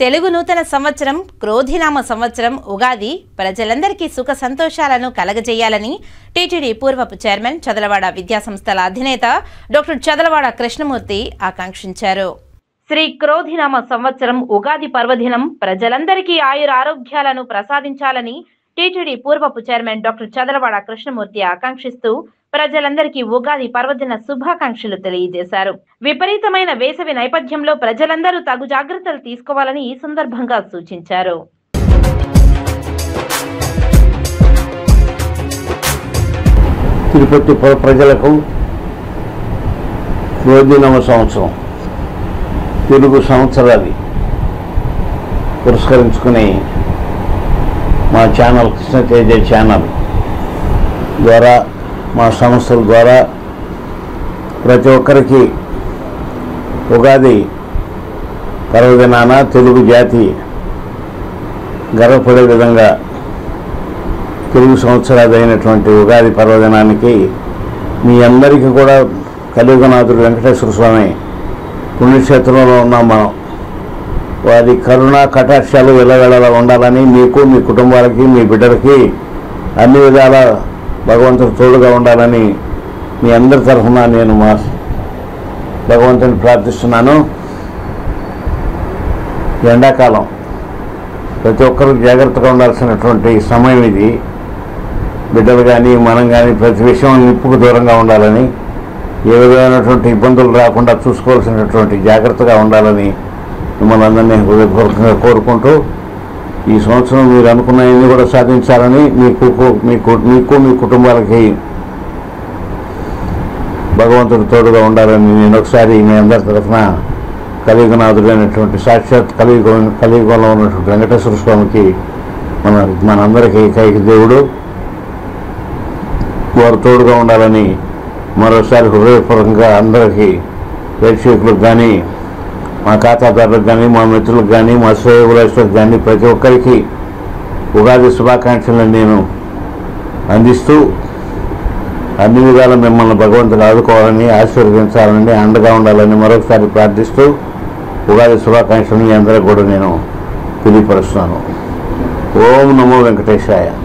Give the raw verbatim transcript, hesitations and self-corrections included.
తెలుగు నూతన సంవత్సరం క్రోధినామ సంవత్సరం ఉగాది ప్రజలందరికీ సుఖ సంతోషాలను కలగజేయాలని టీటీడీ పూర్వపు చైర్మన్ చదలవాడ విద్యాసంస్థల అధినేత డాక్టర్ చదలవాడ కృష్ణమూర్తి ఆకాంక్షించారు. శ్రీ క్రోధినామ సంవత్సరం ఉగాది పర్వదినం ప్రజలందరికీ ఆయుర ఆరోగ్యాలను ప్రసాదించాలని టీటీడీ పూర్వపు చైర్మన్ డాక్టర్ చదలవాడ కృష్ణమూర్తి ఆకాంక్షిస్తూ ప్రజలందరికీ ఉగాది పర్వదిన శుభాకాంక్షలు తెలియజేశారు. విపరీతమైన వేసవి నేపథ్యంలో ప్రజలందరూ తగు జాగ్రత్తలు తీసుకోవాలని ఈ సందర్భంగా సూచించారు. తిరుపతి ప్రజలకు క్రోధినామ సంవత్సరం తెలుగు సంవత్సరాన్ని పురస్కరించుకుని మా ఛానల్ కృష్ణ తేజ ఛానల్ ద్వారా మా సంస్థల ద్వారా ప్రతి ఒక్కరికి ఉగాది పర్వదినాన తెలుగు జాతి గర్వపడే విధంగా తెలుగు సంవత్సరాది అయినటువంటి ఉగాది పర్వదినానికి మీ అందరికీ కూడా కలియుగనాథుడు వెంకటేశ్వర స్వామి పుణ్యక్షేత్రంలో ఉన్నాం. మనం వారి కరుణ కటాక్షాలు వెళ్ళగలలా ఉండాలని మీకు మీ కుటుంబాలకి మీ బిడ్డలకి అన్ని విధాల భగవంతుడు తోడుగా ఉండాలని మీ అందరి తరఫున నేను మా భగవంతుని ప్రార్థిస్తున్నాను. ఎండాకాలం ప్రతి ఒక్కరు జాగ్రత్తగా ఉండాల్సినటువంటి సమయం ఇది. బిడ్డలు కానీ మనం కానీ ప్రతి విషయం నిప్పుకు దూరంగా ఉండాలని, ఏ విధమైనటువంటి ఇబ్బందులు రాకుండా చూసుకోవాల్సినటువంటి జాగ్రత్తగా ఉండాలని మిమ్మల్ని అందరినీ హృదయపూర్వకంగా కోరుకుంటూ ఈ సంవత్సరం మీరు అనుకున్నవన్నీ కూడా సాధించాలని మీకు మీకు మీకు మీ కుటుంబాలకి భగవంతుడు తోడుగా ఉండాలని నేను ఒకసారి మీ అందరి తరఫున కలియుగనాథుడైనటువంటి సాక్షాత్ కలియుగ కలియుగంలో ఉన్నటువంటి వెంకటేశ్వర స్వామికి మన మనందరికీ ఏకైక దేవుడు వారు తోడుగా ఉండాలని మరోసారి హృదయపూర్వకంగా అందరికీ ప్రేక్షకులకు కానీ మా ఖాతాదారులకు కానీ మా మిత్రులకు కానీ మా శ్రేయోభిలాషులకు కానీ ప్రతి ఒక్కరికి ఉగాది శుభాకాంక్షలను నేను అందిస్తూ అన్ని విధాలా మిమ్మల్ని భగవంతుడు ఆదుకోవాలని, ఆశీర్వదించాలని, అండగా ఉండాలని మరొకసారి ప్రార్థిస్తూ ఉగాది శుభాకాంక్షలను అందరికీ కూడా నేను తెలియపరుస్తున్నాను. ఓం నమో వెంకటేశాయ.